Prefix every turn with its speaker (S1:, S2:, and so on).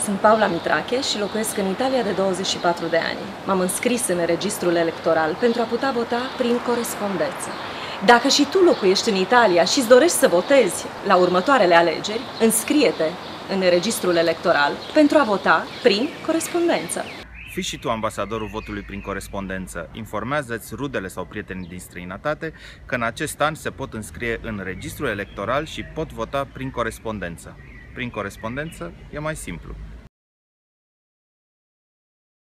S1: Sunt Paula Mitrache și locuiesc în Italia de 24 de ani. M-am înscris în registrul electoral pentru a putea vota prin corespondență. Dacă și tu locuiești în Italia și îți dorești să votezi la următoarele alegeri, înscrie-te în registrul electoral pentru a vota prin corespondență.
S2: Fii și tu ambasadorul votului prin corespondență. Informează-ți rudele sau prietenii din străinătate că în acest an se pot înscrie în registrul electoral și pot vota prin corespondență. Prin corespondență e mai simplu.